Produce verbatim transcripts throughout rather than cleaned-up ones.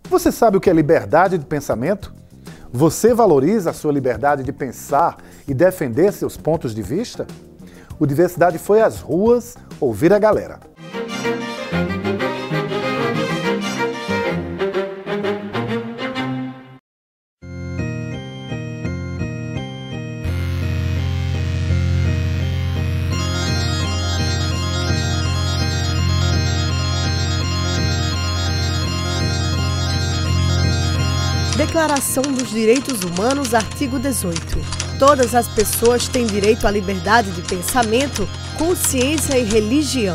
Você sabe o que é liberdade de pensamento? Você valoriza a sua liberdade de pensar e defender seus pontos de vista? O Diversidade foi às ruas ouvir a galera. Declaração dos Direitos Humanos, artigo dezoito. Todas as pessoas têm direito à liberdade de pensamento, consciência e religião.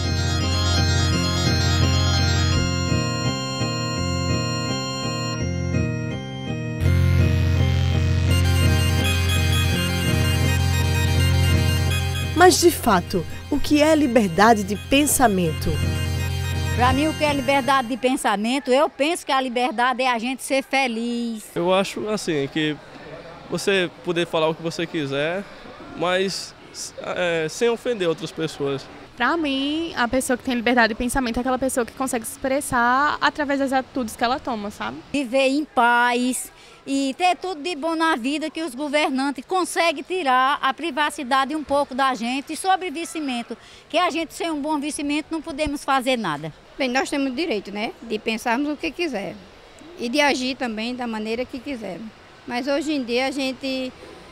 Mas, de fato, o que é liberdade de pensamento? Para mim, o que é liberdade de pensamento, eu penso que a liberdade é a gente ser feliz. Eu acho assim, que você poder falar o que você quiser, mas é, sem ofender outras pessoas. Para mim, a pessoa que tem liberdade de pensamento é aquela pessoa que consegue se expressar através das atitudes que ela toma, sabe? Viver em paz e ter tudo de bom na vida, que os governantes conseguem tirar a privacidade um pouco da gente. E sobre vestimento, que a gente sem um bom vestimento não podemos fazer nada. Bem, nós temos o direito, né, de pensarmos o que quiser e de agir também da maneira que quisermos. Mas hoje em dia a gente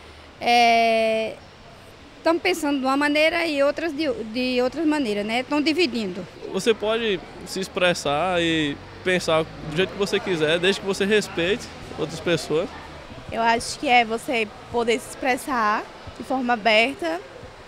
é, estamos pensando de uma maneira e outras de, de outras maneiras, né? Estão dividindo. Você pode se expressar e pensar do jeito que você quiser, desde que você respeite outras pessoas. Eu acho que é você poder se expressar de forma aberta,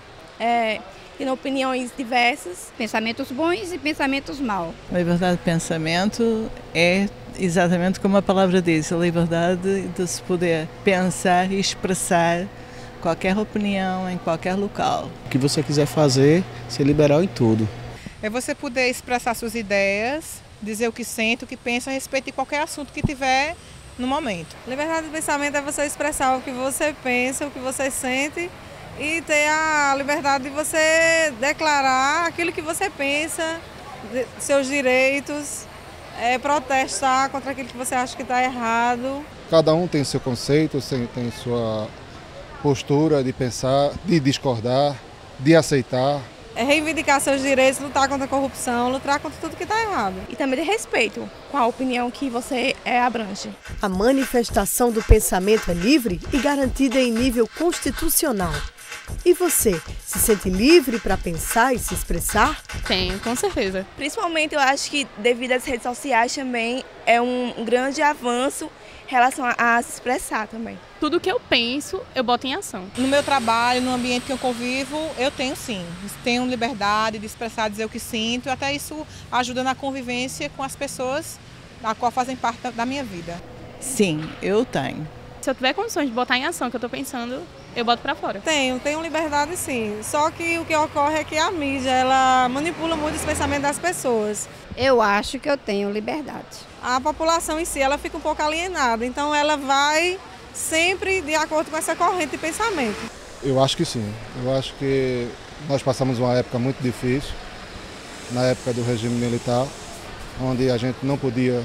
é, tendo opiniões diversas. Pensamentos bons e pensamentos maus. A liberdade de pensamento é exatamente como a palavra diz, a liberdade de se poder pensar e expressar qualquer opinião em qualquer local. O que você quiser fazer, ser liberal em tudo. É você poder expressar suas ideias, dizer o que sente, o que pensa a respeito de qualquer assunto que tiver no momento. Liberdade de pensamento é você expressar o que você pensa, o que você sente e ter a liberdade de você declarar aquilo que você pensa, seus direitos, é, protestar contra aquilo que você acha que está errado. Cada um tem seu conceito, tem sua postura de pensar, de discordar, de aceitar. É reivindicar seus direitos, lutar contra a corrupção, lutar contra tudo que está errado. E também ter respeito com a opinião que você é, abrange. A manifestação do pensamento é livre e garantida em nível constitucional. E você, se sente livre para pensar e se expressar? Tenho, com certeza. Principalmente eu acho que devido às redes sociais também é um grande avanço em relação a, a se expressar também. Tudo que eu penso, eu boto em ação. No meu trabalho, no ambiente que eu convivo, eu tenho sim. Tenho liberdade de expressar, dizer o que sinto. Até isso ajuda na convivência com as pessoas a qual fazem parte da minha vida. Sim, eu tenho. Se eu tiver condições de botar em ação o que eu estou pensando, eu boto para fora. Tenho, tenho liberdade sim. Só que o que ocorre é que a mídia, ela manipula muito os pensamentos das pessoas. Eu acho que eu tenho liberdade. A população em si, ela fica um pouco alienada, então ela vai sempre de acordo com essa corrente de pensamento. Eu acho que sim. Eu acho que nós passamos uma época muito difícil, na época do regime militar, onde a gente não podia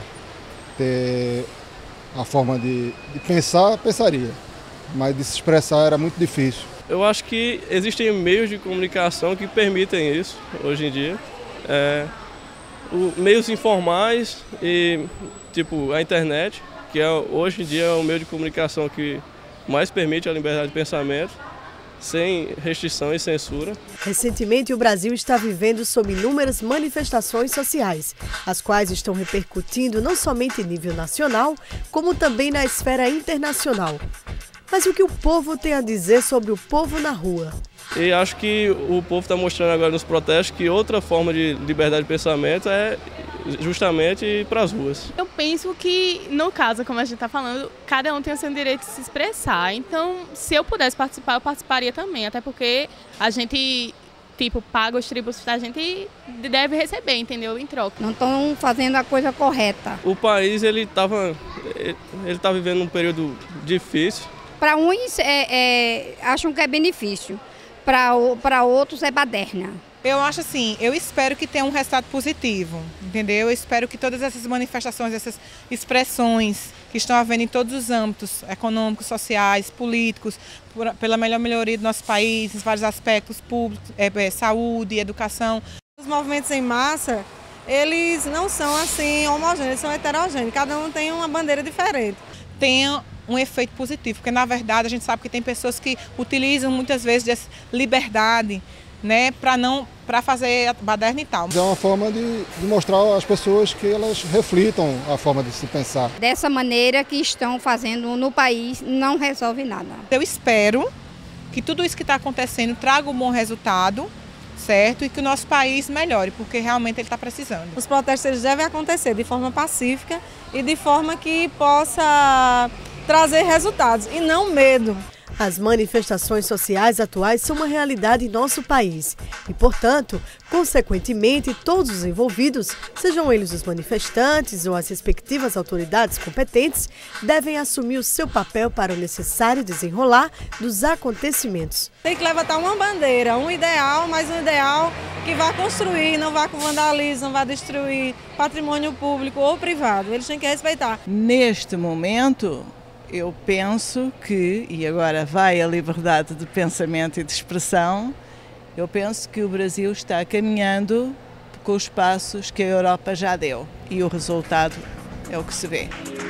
ter a forma de, de pensar, pensaria, mas de se expressar era muito difícil. Eu acho que existem meios de comunicação que permitem isso hoje em dia. É, o, meios informais e tipo a internet, que é, hoje em dia é o meio de comunicação que mais permite a liberdade de pensamento, sem restrição e censura. Recentemente, o Brasil está vivendo sob inúmeras manifestações sociais, as quais estão repercutindo não somente em nível nacional, como também na esfera internacional. Mas o que o povo tem a dizer sobre o povo na rua? E acho que o povo está mostrando agora nos protestos que outra forma de liberdade de pensamento é justamente ir para as ruas. Eu penso que, no caso, como a gente está falando, cada um tem o seu direito de se expressar. Então, se eu pudesse participar, eu participaria também. Até porque a gente, tipo, paga os tributos da gente e deve receber, entendeu? Em troca. Não estão fazendo a coisa correta. O país, ele estava ele tá vivendo um período difícil. Para uns, é, é, acham que é benefício. Para outros, é baderna. Eu acho assim, eu espero que tenha um resultado positivo, entendeu? Eu espero que todas essas manifestações, essas expressões que estão havendo em todos os âmbitos econômicos, sociais, políticos, por, pela melhor melhoria do nosso país, em vários aspectos públicos, é, é, saúde, educação. Os movimentos em massa, eles não são assim homogêneos, eles são heterogêneos, cada um tem uma bandeira diferente. Tenha um efeito positivo, porque na verdade a gente sabe que tem pessoas que utilizam muitas vezes dessa liberdade, né, para não para fazer a baderna e tal. É uma forma de, de mostrar às pessoas que elas reflitam a forma de se pensar. Dessa maneira que estão fazendo no país não resolve nada. Eu espero que tudo isso que está acontecendo traga um bom resultado, certo? E que o nosso país melhore, porque realmente ele está precisando. Os protestos eles devem acontecer de forma pacífica e de forma que possa trazer resultados e não medo. As manifestações sociais atuais são uma realidade em nosso país e, portanto, consequentemente, todos os envolvidos, sejam eles os manifestantes ou as respectivas autoridades competentes, devem assumir o seu papel para o necessário desenrolar dos acontecimentos. Tem que levantar uma bandeira, um ideal, mas um ideal que vá construir, não vá com vandalismo, não vá destruir patrimônio público ou privado. Eles têm que respeitar. Neste momento, eu penso que, e agora vai a liberdade de pensamento e de expressão, eu penso que o Brasil está caminhando com os passos que a Europa já deu e o resultado é o que se vê.